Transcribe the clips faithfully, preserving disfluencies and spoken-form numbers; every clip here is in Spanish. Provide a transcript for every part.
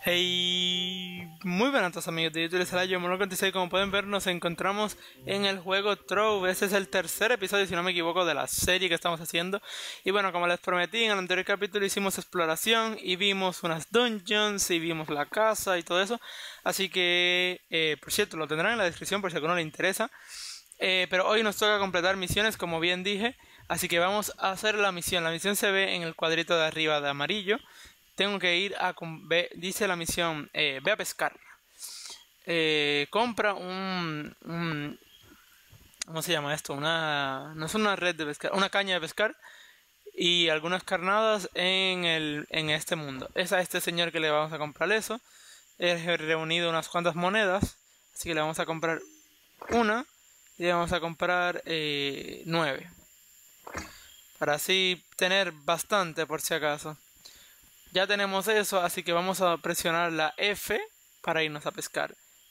Hey, muy buenas a todos amigos de YouTube, les habla yo, Mono cuarenta y seis. Como pueden ver, nos encontramos en el juego Trove. Este es el tercer episodio, si no me equivoco, de la serie que estamos haciendo. Y bueno, como les prometí, en el anterior capítulo hicimos exploración y vimos unas dungeons y vimos la casa y todo eso. Así que, eh, por cierto, lo tendrán en la descripción por si a alguno le interesa. Eh, pero hoy nos toca completar misiones, como bien dije. Así que vamos a hacer la misión. La misión se ve en el cuadrito de arriba de amarillo. Tengo que ir a... Ve, dice la misión, eh, ve a pescar. Eh, compra un, un... ¿Cómo se llama esto? Una... No es una red de pescar, una caña de pescar. Y algunas carnadas en, el, en este mundo. Es a este señor que le vamos a comprar eso. He reunido unas cuantas monedas. Así que le vamos a comprar una. Y le vamos a comprar eh, nueve. Para así tener bastante por si acaso. Ya tenemos eso, así que vamos a presionar la F para irnos a pescar.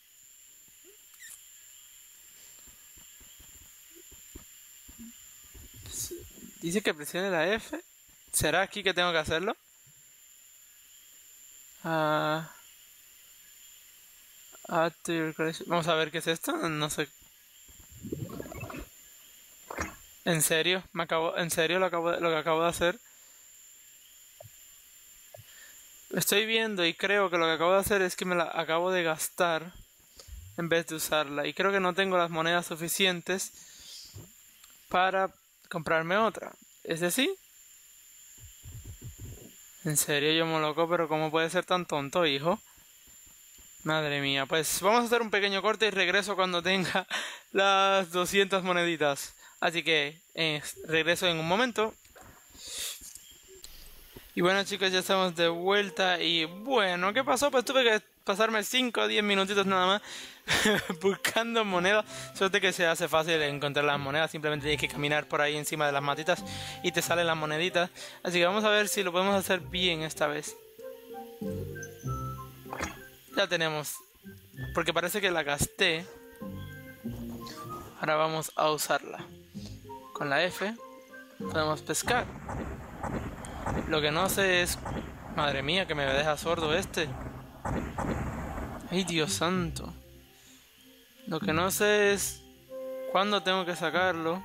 Dice que presione la F. ¿Será aquí que tengo que hacerlo? Uh, Vamos a ver qué es esto. No sé. ¿En serio? Me acabo, ¿En serio lo, acabo de, lo que acabo de hacer? Estoy viendo y creo que lo que acabo de hacer es que me la acabo de gastar en vez de usarla. Y creo que no tengo las monedas suficientes para comprarme otra. ¿Es decir? En serio, yo me loco, pero ¿cómo puede ser tan tonto, hijo? Madre mía, pues vamos a hacer un pequeño corte y regreso cuando tenga las doscientas moneditas. Así que eh, regreso en un momento. Y bueno, chicos, ya estamos de vuelta. Y bueno, ¿qué pasó? Pues tuve que pasarme cinco o diez minutitos nada más buscando monedas. Suerte que se hace fácil encontrar las monedas. Simplemente tienes que caminar por ahí encima de las matitas y te salen las moneditas. Así que vamos a ver si lo podemos hacer bien esta vez. Ya tenemos, porque parece que la gasté. Ahora vamos a usarla. Con la F podemos pescar. Lo que no sé es... Madre mía, que me deja sordo este. Ay, Dios santo. Lo que no sé es... ¿Cuándo tengo que sacarlo?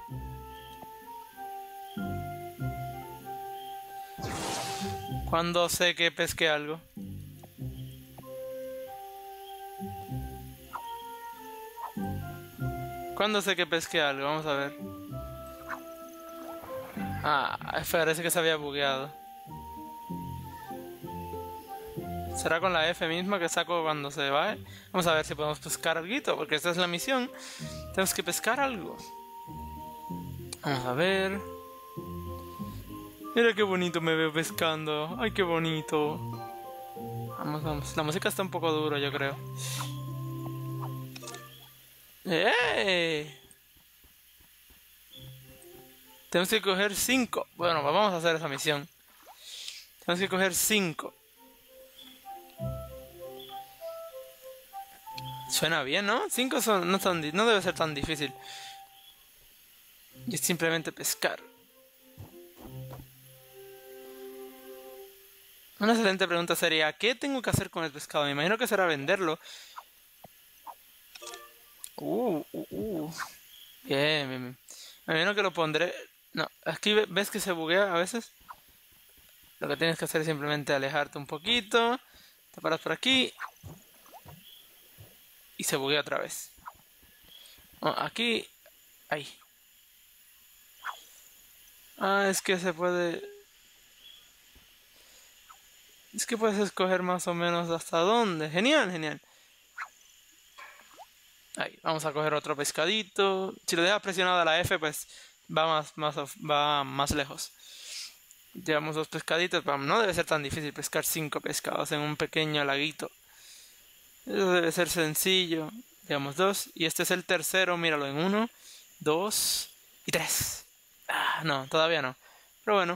¿Cuándo sé que pesqué algo? ¿Cuándo sé que pesqué algo? Vamos a ver. Ah, parece que se había bugueado. ¿Será con la F misma que saco cuando se va? Vamos a ver si podemos pescar algo, porque esta es la misión. Tenemos que pescar algo. Vamos a ver. Mira qué bonito me veo pescando. Ay, qué bonito. Vamos, vamos. La música está un poco dura, yo creo. ¡Eh! Tenemos que coger cinco. Bueno, vamos a hacer esa misión. Tenemos que coger cinco. Suena bien, ¿no? cinco son, no, tan, no debe ser tan difícil. Y es simplemente pescar. Una excelente pregunta sería, ¿qué tengo que hacer con el pescado? Me imagino que será venderlo. Uh, uh, uh. Bien, bien, bien. Me imagino que lo pondré... No, aquí ves que se buguea a veces. Lo que tienes que hacer es simplemente alejarte un poquito. Te paras por aquí. Y se buguea otra vez. Oh, aquí. Ahí. Ah, es que se puede... Es que puedes escoger más o menos hasta dónde. Genial, genial. Ahí, vamos a coger otro pescadito. Si lo dejas presionada la F, pues va más, más, va más lejos. Llevamos dos pescaditos. No debe ser tan difícil pescar cinco pescados en un pequeño laguito. Eso debe ser sencillo. Llevamos dos. Y este es el tercero. Míralo en uno, dos y tres. Ah, no, todavía no. Pero bueno.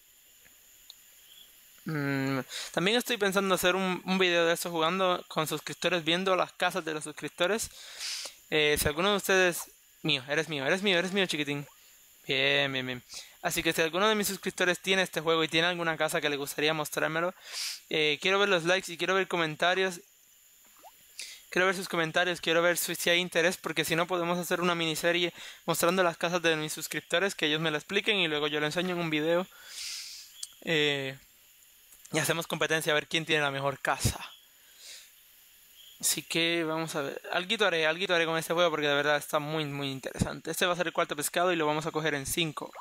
Mm, también estoy pensando hacer un, un video de esto jugando con suscriptores, viendo las casas de los suscriptores. Eh, si alguno de ustedes... Mío, eres mío, eres mío, eres mío, chiquitín. Bien, bien, bien. Así que si alguno de mis suscriptores tiene este juego y tiene alguna casa que le gustaría mostrármelo, eh, quiero ver los likes y quiero ver comentarios. Quiero ver sus comentarios, quiero ver si, si hay interés, porque si no podemos hacer una miniserie mostrando las casas de mis suscriptores, que ellos me lo expliquen y luego yo lo enseño en un video. Eh, y hacemos competencia a ver quién tiene la mejor casa. Así que vamos a ver. Alguito haré, alguito haré con este juego porque de verdad está muy, muy interesante. Este va a ser el cuarto pescado y lo vamos a coger en cinco.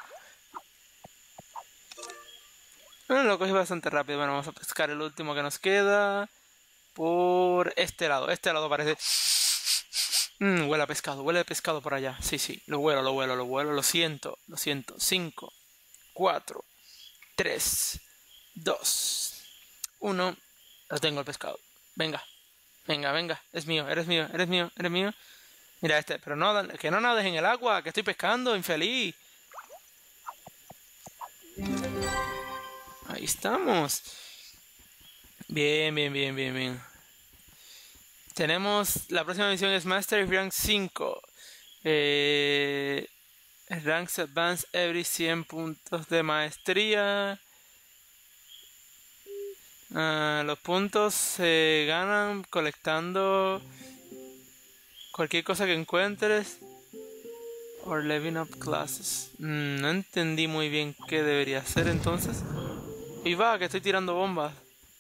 Bueno, lo cogí bastante rápido. Bueno, vamos a pescar el último que nos queda. Por este lado. Este lado parece... Mm, huele a pescado, huele a pescado por allá. Sí, sí, lo huelo, lo huelo, lo huelo. Lo siento, lo siento. cinco, cuatro, tres, dos, uno. Lo tengo el pescado. Venga. Venga, venga, es mío, eres mío, eres mío, eres mío. Mira este, pero no, que no nades en el agua, que estoy pescando, infeliz. Ahí estamos. Bien, bien, bien, bien, bien. Tenemos, la próxima misión es Master Rank cinco. Eh, Ranks Advance every cien puntos de maestría. Uh, los puntos se ganan colectando cualquier cosa que encuentres. Or leveling up classes. Mm, no entendí muy bien qué debería hacer entonces. Y va, que estoy tirando bombas.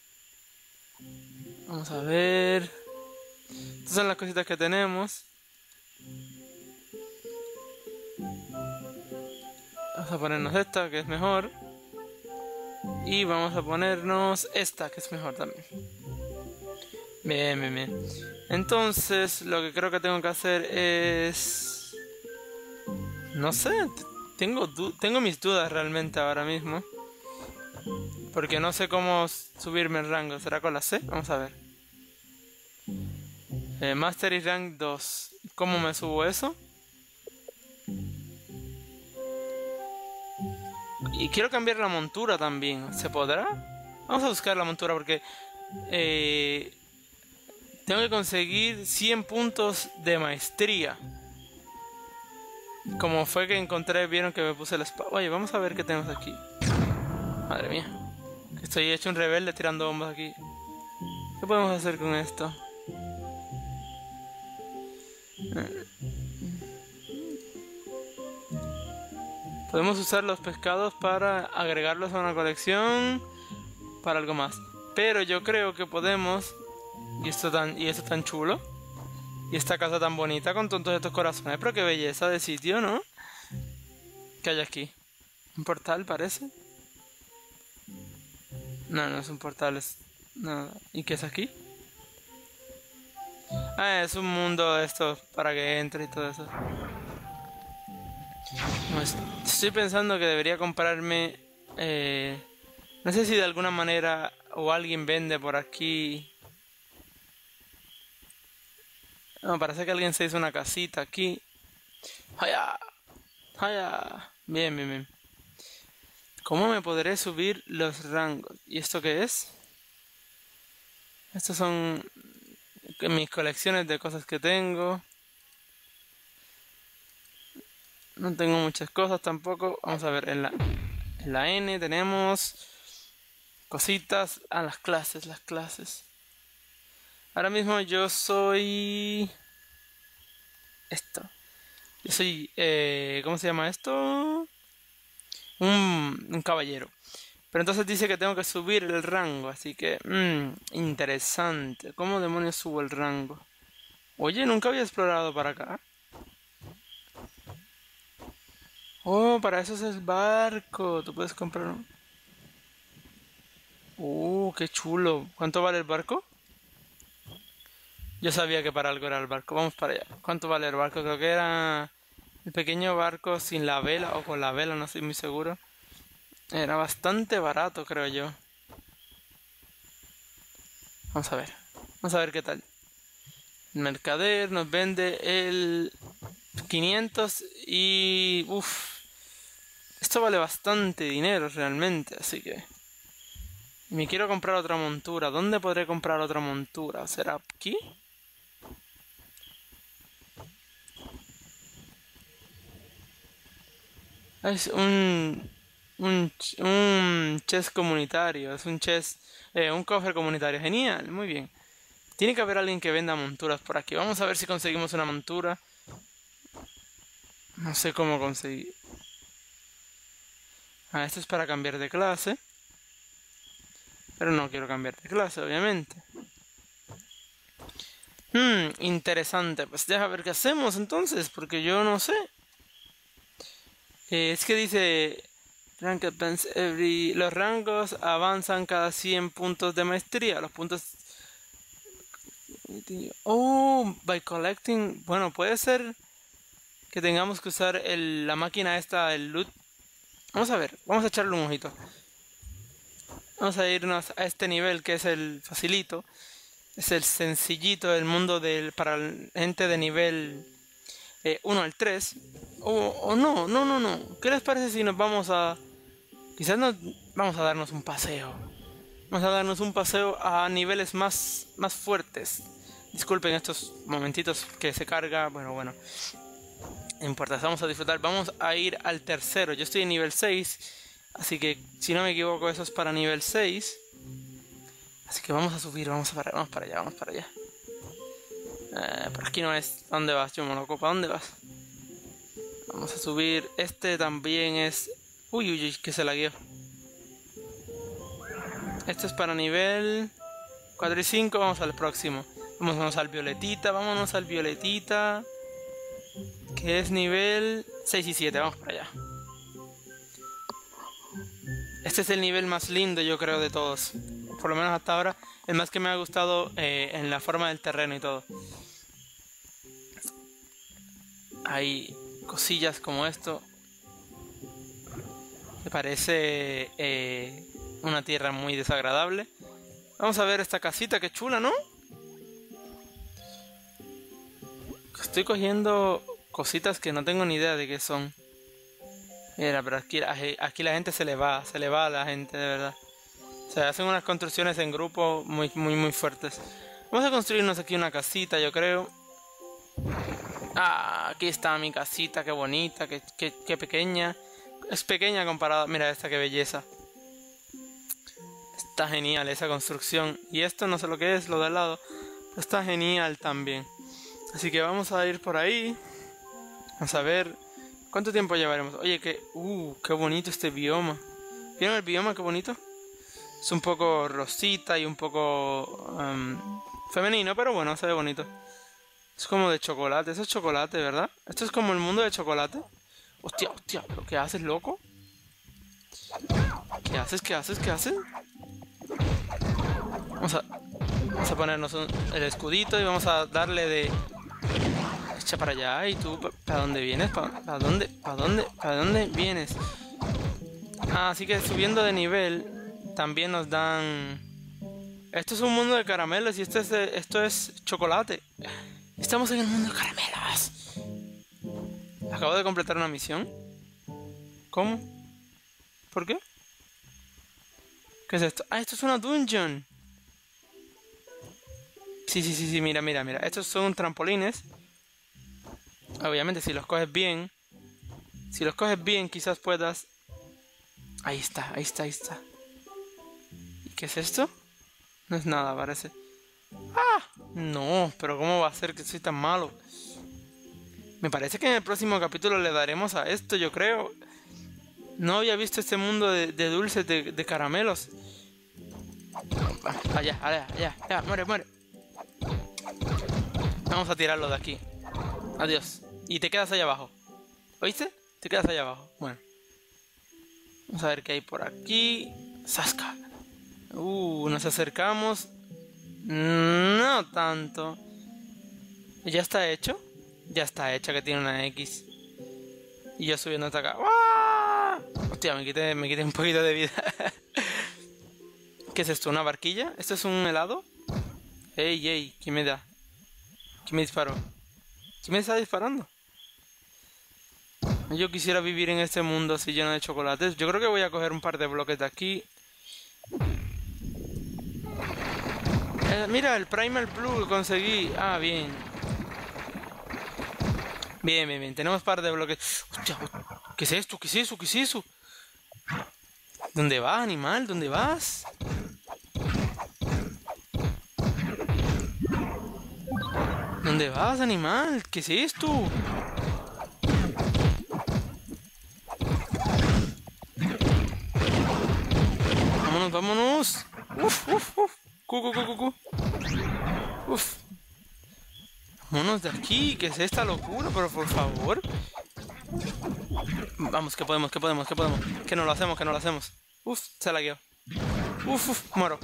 Vamos a ver. Estas son las cositas que tenemos. Vamos a ponernos esta, que es mejor. Y vamos a ponernos esta, que es mejor también. Bien, bien, bien. Entonces, lo que creo que tengo que hacer es... No sé, tengo, tengo mis dudas realmente ahora mismo. Porque no sé cómo subirme el rango. ¿Será con la C? Vamos a ver. Eh, Mastery Rank dos. ¿Cómo me subo eso? Y quiero cambiar la montura también. ¿Se podrá? Vamos a buscar la montura porque... Eh, tengo que conseguir cien puntos de maestría. Como fue que encontré, vieron que me puse la espada. Oye, vamos a ver qué tenemos aquí. Madre mía. Estoy hecho un rebelde tirando bombas aquí. ¿Qué podemos hacer con esto? Podemos usar los pescados para agregarlos a una colección. Para algo más. Pero yo creo que podemos... Y esto tan, y esto tan chulo. Y esta casa tan bonita con todos estos corazones. Pero qué belleza de sitio, ¿no? ¿Qué hay aquí? ¿Un portal parece? No, no es un portal, es... No. ¿Y qué es aquí? Ah, es un mundo de estos para que entre y todo eso. Pues, estoy pensando que debería comprarme... Eh, no sé si de alguna manera o alguien vende por aquí... No, parece que alguien se hizo una casita aquí. ¡Haya! ¡Haya! Bien, bien, bien. ¿Cómo me podré subir los rangos? ¿Y esto qué es? Estos son mis colecciones de cosas que tengo. No tengo muchas cosas tampoco. Vamos a ver, en la, en la N tenemos cositas. Ah, las clases, las clases. Ahora mismo yo soy... Esto. Yo soy... Eh, ¿Cómo se llama esto? Un, un caballero. Pero entonces dice que tengo que subir el rango. Así que... Mmm, interesante. ¿Cómo demonios subo el rango? Oye, nunca había explorado para acá. Oh, para eso es el barco. Tú puedes comprar un... Uh, qué chulo. ¿Cuánto vale el barco? Yo sabía que para algo era el barco. Vamos para allá. ¿Cuánto vale el barco? Creo que era el pequeño barco sin la vela o con la vela, no estoy muy seguro. Era bastante barato, creo yo. Vamos a ver. Vamos a ver qué tal. El mercader nos vende el quinientos y... Uff. Esto vale bastante dinero realmente, así que... Me quiero comprar otra montura. ¿Dónde podré comprar otra montura? ¿Será aquí? Es un... Un, ch- un chest comunitario. Es un chest... eh, un cofre comunitario. Genial, muy bien. Tiene que haber alguien que venda monturas por aquí. Vamos a ver si conseguimos una montura. No sé cómo conseguir. Ah, esto es para cambiar de clase. Pero no quiero cambiar de clase, obviamente. Hmm, interesante. Pues deja ver qué hacemos entonces, porque yo no sé. Eh, es que dice... Rank advance every... Los rangos avanzan cada cien puntos de maestría. Los puntos... Oh, by collecting... Bueno, puede ser que tengamos que usar el, la máquina esta, el loot. Vamos a ver, vamos a echarle un ojito. Vamos a irnos a este nivel que es el facilito. Es el sencillito del mundo del, para gente de nivel eh, uno al tres. O, o no, no, no, no. ¿Qué les parece si nos vamos a... Quizás nos vamos a darnos un paseo. Vamos a darnos un paseo a niveles más, más fuertes. Disculpen estos momentitos que se carga. Bueno, bueno. No importa, vamos a disfrutar. Vamos a ir al tercero. Yo estoy en nivel seis. Así que, si no me equivoco, eso es para nivel seis. Así que vamos a subir, vamos para, vamos para allá, vamos para allá. Eh, por aquí no es. ¿A dónde vas, Chumo loco? ¿Para dónde vas? Vamos a subir. Este también es... Uy, uy, uy, que se lagueó. Este es para nivel cuatro y cinco. Vamos al próximo. Vámonos al violetita, vámonos al violetita. Que es nivel seis y siete. Vamos para allá. Este es el nivel más lindo, yo creo, de todos. Por lo menos hasta ahora. El más que me ha gustado eh, en la forma del terreno y todo. Hay cosillas como esto. Me parece eh, una tierra muy desagradable. Vamos a ver esta casita, que chula, ¿no? Estoy cogiendo cositas que no tengo ni idea de qué son. Mira, pero aquí, aquí la gente se le va, se le va a la gente, de verdad. O sea, hacen unas construcciones en grupo muy, muy, muy fuertes. Vamos a construirnos aquí una casita, yo creo. Ah, aquí está mi casita, qué bonita, qué, qué, qué pequeña. Es pequeña comparada... Mira esta, qué belleza. Está genial esa construcción. Y esto no sé lo que es, lo de al lado. Pero está genial también. Así que vamos a ir por ahí. Vamos a ver... ¿Cuánto tiempo llevaremos? Oye, que... Uh, qué bonito este bioma. ¿Vieron el bioma? Qué bonito. Es un poco rosita y un poco... Um, femenino, pero bueno, se ve bonito. Es como de chocolate. Eso es chocolate, ¿verdad? Esto es como el mundo de chocolate. Hostia, hostia, ¿lo que haces, loco? ¿Qué haces? ¿Qué haces? ¿Qué haces? Vamos a, vamos a ponernos un, el escudito y vamos a darle de... Echa para allá. ¿Y tú para dónde vienes? ¿Para, para dónde? ¿Para dónde? ¿Para dónde vienes? Ah, así que subiendo de nivel también nos dan... Esto es un mundo de caramelos y esto es, de, esto es chocolate. Estamos en el mundo de caramelos. Acabo de completar una misión. ¿Cómo? ¿Por qué? ¿Qué es esto? Ah, esto es una dungeon. Sí, sí, sí, sí, mira, mira, mira. Estos son trampolines. Obviamente si los coges bien. Si los coges bien quizás puedas... Ahí está, ahí está, ahí está. ¿Y qué es esto? No es nada, parece. ¡Ah! No, pero ¿cómo va a ser que soy tan malo? Me parece que en el próximo capítulo le daremos a esto, yo creo. No había visto este mundo de, de dulces, de, de caramelos. Allá, allá, allá, allá, muere, muere. Vamos a tirarlo de aquí. Adiós. Y te quedas allá abajo. ¿Oíste? Te quedas allá abajo. Bueno. Vamos a ver qué hay por aquí. ¡Zasca! Uh, nos acercamos. No tanto. ¿Ya está hecho? Ya está hecha, que tiene una X. Y yo subiendo hasta acá. ¡Ah! Hostia, me quité, me quité un poquito de vida. ¿Qué es esto? ¿Una barquilla? ¿Esto es un helado? Ey, ey, ¿quién me da? ¿Quién me disparó? ¿Quién me está disparando? Yo quisiera vivir en este mundo así lleno de chocolates. Yo creo que voy a coger un par de bloques de aquí. Eh, mira, el Primal Blue lo conseguí. Ah, bien. Bien, bien, bien. Tenemos un par de bloques. Hostia, ¿Qué es esto? ¿Qué es eso? ¿Qué es eso? ¿Dónde vas, animal? ¿Dónde vas? ¿Dónde vas, animal? ¿Qué es esto? Vámonos, vámonos. Uf, uf, uf. Cu, cu, cu, cu, cu. Uf. Vámonos de aquí. ¿Qué es esta locura? Pero por favor. Vamos, que podemos, que podemos, que podemos. Que no lo hacemos, que no lo hacemos. Uf, se la guió. Uf, uf, muero.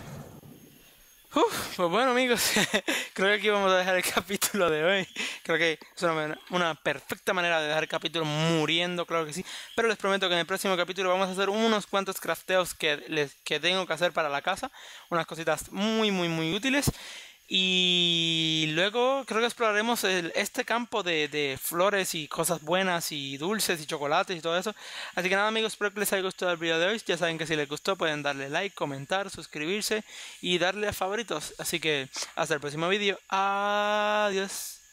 Uf, pues bueno, amigos, creo que aquí vamos a dejar el capítulo de hoy. Creo que es una, una perfecta manera de dejar el capítulo muriendo, claro que sí. Pero les prometo que en el próximo capítulo vamos a hacer unos cuantos crafteos que, les, que tengo que hacer para la casa. Unas cositas muy, muy, muy útiles. Y luego creo que exploraremos el, este campo de, de flores y cosas buenas y dulces y chocolates y todo eso. Así que nada, amigos, espero que les haya gustado el video de hoy. Ya saben que si les gustó pueden darle like, comentar, suscribirse y darle a favoritos. Así que hasta el próximo video. Adiós.